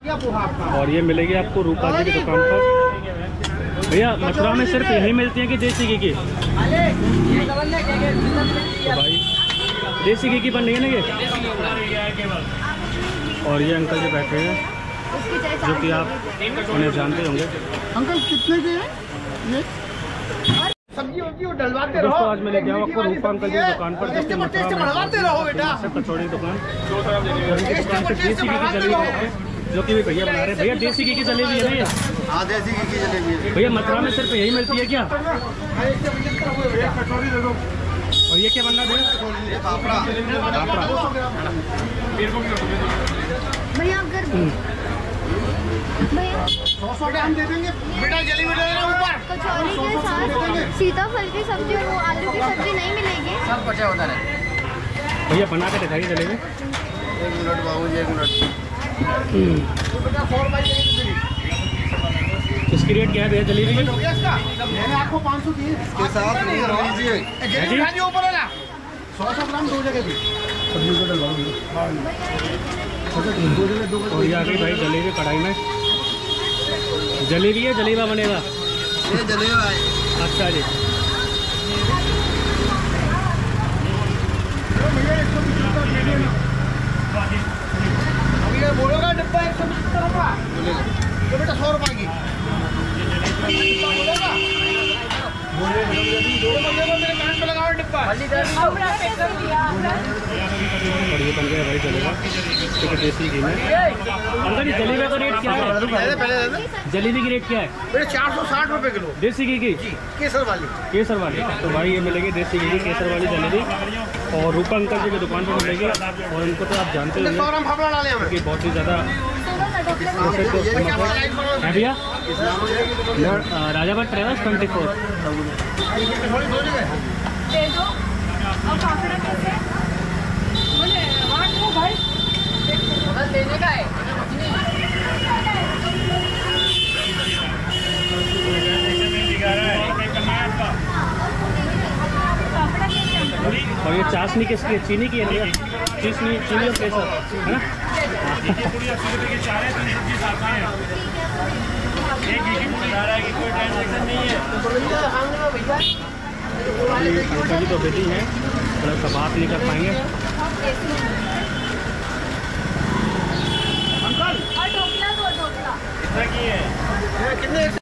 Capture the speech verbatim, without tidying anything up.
और ये मिलेगी आपको रूपा जी की दुकान पर। भैया मथुरा में सिर्फ यही मिलती है कि देसी घी की? भाई देसी घी की बन रही है ना ये। और ये अंकल जी बैठे हैं जो कि आप उन्हें जानते होंगे। अंकल कितने के हैं? सब्जी होती है डलवाते रहो। दोस्तों आज मैं लेके आऊँ आपको रूपा अंकल जी की दुकान पर, जो कि मथुरा बढ़वाते रहो बेटा। कचौड़ी दुकान, उनकी दुकान पे देसी घी की जलेबी है जो कि भैया बना रहे हैं। भैया देसी घी की जलेबी है ना ये? हाँ देसी घी की जलेबी है भैया। मथुरा में सिर्फ यही मिलती है क्या? और ये क्या बनना है भैया? पापड़ा। भैया अगर भैया सौ सौ ग्राम दे देंगे बेटा। जलेबी दे देना ऊपर। कचौड़ी के साथ सीताफल की सब्जी और वो आलू की सब्जी नहीं मिलेगी? सब बचा होता है भैया। बना के दिखाइए जलेबी। एक मिनट बाबू जी, एक मिनट। इसकी रेट क्या है भैया जलेबी की? मैंने आपको पाँच सौ दिए के साथ लीजिए ऊपर वाला। सौ सौ ग्राम दो जगह भी सब्जी को डलवाओगे। और ये आ गई भाई जलेबी कढ़ाई में। जलेबी है जलेबा बनेगा? ये जलेबा है। अच्छा जी। ये बोलोगा डिब्बा एक सौ पचहत्तर रुपया तो बेटा सौ रुपये की बोलेगा। मेरे कान पे लगाओ डिब्बा। और ये बन गया भाई जलेबा ठीक है देसी घी में। अंकल जी जलेबे का रेट क्या है? जलेबी की रेट क्या है? मेरे चार सौ साठ रुपये किलो देसी घी की? केसर वाली। केसर वाली तो भाई ये मिलेगी देसी घी की केसर वाली जलेबी। और रूपा अंकल जी की दुकान पर मिलेगी। और इनको तो आप जानते होंगे कि बहुत ही ज़्यादा है भैया। Rajabad travels twenty four. लेने का है। और ये चाशनी किसकी है? चीनी की है भैया? चीनी चीनी और केसर है ना? अंकल जी तो बेटी हैं, थोड़ा सा बात नहीं कर पाएंगे। और ढोकला दो ढोकला कितने